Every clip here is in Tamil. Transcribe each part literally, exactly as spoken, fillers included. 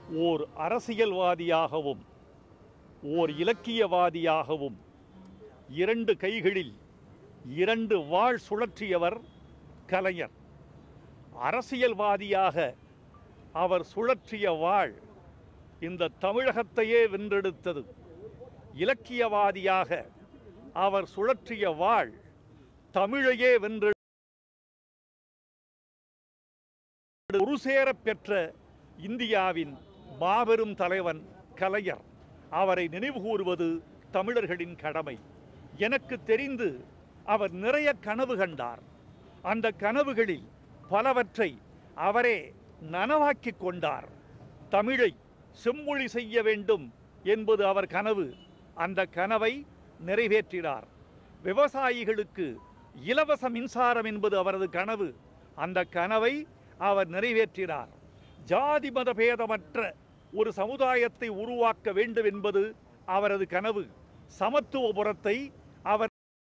ஓர் அரசியல்வாதியாகவும் ஓர் இலக்கியவாதியாகவும் இரண்டு கைகளில் இரண்டு வாள் சுழற்றியவர் கலைஞர். அரசியல்வாதியாக அவர் சுழற்றிய வாள் இந்த தமிழகத்தையே வென்றெடுத்தது. இலக்கியவாதியாக அவர் சுழற்றிய வாள் தமிழையே வென்று ஒரு சேர பெற்ற இந்தியாவின் மாபெரும் தலைவன் கலைஞர். அவரை நினைவுகூறுவது தமிழர்களின் கடமை. எனக்கு தெரிந்து அவர் நிறைய கனவு கண்டார். அந்த கனவுகளில் பலவற்றை அவரே நனவாக்கி கொண்டார். தமிழை செம்மொழி செய்ய வேண்டும் என்பது அவர் கனவு. அந்த கனவை நிறைவேற்றினார். விவசாயிகளுக்கு இலவச மின்சாரம் என்பது அவரது கனவு. அந்த கனவை அவர் நிறைவேற்றினார். ஜாதி மத பேதமற்ற ஒரு சமுதாயத்தை உருவாக்க வேண்டும் என்பது அவரது கனவு. சமத்துவபுரத்தை அவர்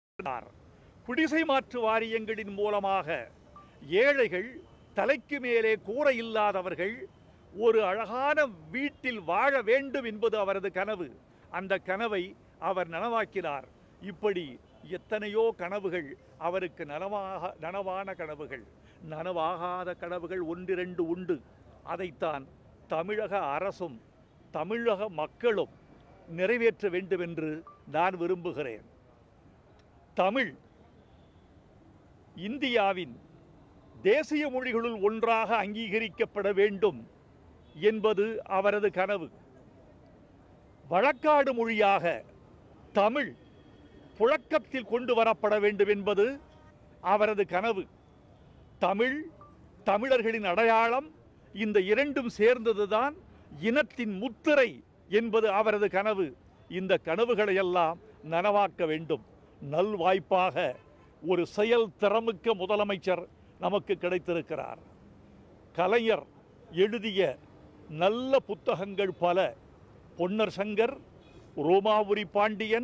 குடிசை மாற்று வாரியங்களின் மூலமாக ஏழைகள், தலைக்கு மேலே கூரை இல்லாதவர்கள் ஒரு அழகான வீட்டில் வாழ வேண்டும் என்பது அவரது கனவு. அந்த கனவை அவர் நனவாக்கினார். இப்படி எத்தனையோ கனவுகள் அவருக்கு நனவாக நனவான கனவுகள். நனவாகாத கனவுகள் ஒன்றிரண்டு உண்டு. அதைத்தான் தமிழக அரசும் தமிழக மக்களும் நிறைவேற்ற வேண்டும் என்று நான் விரும்புகிறேன். தமிழ் இந்தியாவின் தேசிய மொழிகளுள் ஒன்றாக அங்கீகரிக்கப்பட வேண்டும் என்பது அவரது கனவு. வழக்காடு மொழியாக தமிழ் புழக்கத்தில் கொண்டு வரப்பட வேண்டும் என்பது அவரது கனவு. தமிழ், தமிழர்களின் அடையாளம், இந்த இரண்டும் சேர்ந்ததுதான் இனத்தின் முத்திரை என்பது அவரது கனவு. இந்த கனவுகளையெல்லாம் நனவாக்க வேண்டும். நல்வாய்ப்பாக ஒரு செயல் திறமிக்க முதலமைச்சர் நமக்கு கிடைத்திருக்கிறார். கலைஞர் எழுதிய நல்ல புத்தகங்கள் பல. பொன்னர் சங்கர், ரோமாபுரி பாண்டியன்,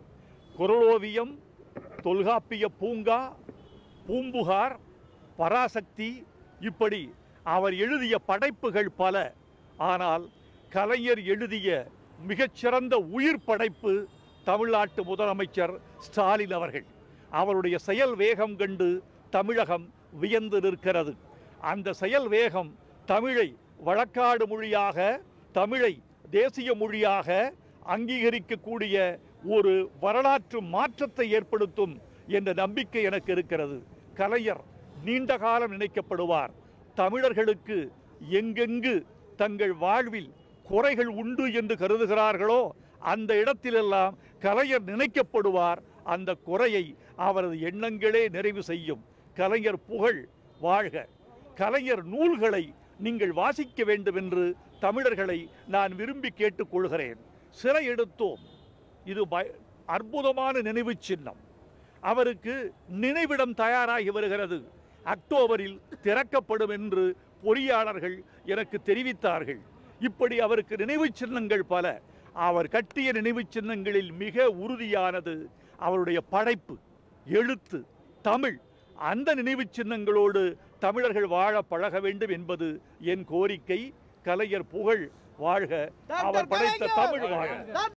குறளோவியம், தொல்காப்பிய பூங்கா, பூம்புகார், பராசக்தி, இப்படி அவர் எழுதிய படைப்புகள் பல. ஆனால் கலைஞர் எழுதிய மிகச்சிறந்த உயிர் படைப்பு தமிழ்நாட்டு முதலமைச்சர் ஸ்டாலின் அவர்கள். அவருடைய செயல் வேகம் கண்டு தமிழகம் வியந்து நிற்கிறது. அந்த செயல் வேகம் தமிழை வழக்காடு மொழியாக, தமிழை தேசிய மொழியாக அங்கீகரிக்கக்கூடிய ஒரு வரலாற்று மாற்றத்தை ஏற்படுத்தும் என்ற நம்பிக்கை எனக்கு இருக்கிறது. கலைஞர் நீண்ட காலம் நினைக்கப்படுவார். தமிழர்களுக்கு எங்கெங்கு தங்கள் வாழ்வில் குறைகள் உண்டு என்று கருதுகிறார்களோ அந்த இடத்திலெல்லாம் கலைஞர் நினைக்கப்படுவார். அந்த குறையை அவரது எண்ணங்களே நிறைவு செய்யும். கலைஞர் புகழ் வாழ்க. கலைஞர் நூல்களை நீங்கள் வாசிக்க வேண்டும் என்று தமிழர்களை நான் விரும்பி கேட்டுக்கொள்கிறேன். சிறை எடுத்தோம், இது அற்புதமான நினைவு சின்னம். அவருக்கு நினைவிடம் தயாராகி வருகிறது. அக்டோபரில் திறக்கப்படும் என்று பொறியாளர்கள் எனக்கு தெரிவித்தார்கள். இப்படி அவருக்கு நினைவு சின்னங்கள் பல. அவர் கட்டிய நினைவு சின்னங்களில் மிக உறுதியானது அவருடைய படைப்பு, எழுத்து, தமிழ். அந்த நினைவு சின்னங்களோடு தமிழர்கள் வாழ பழக வேண்டும் என்பது என் கோரிக்கை. கலைஞர் புகழ் வாழ்க. அவர் படைத்த தமிழ் வாழ்க.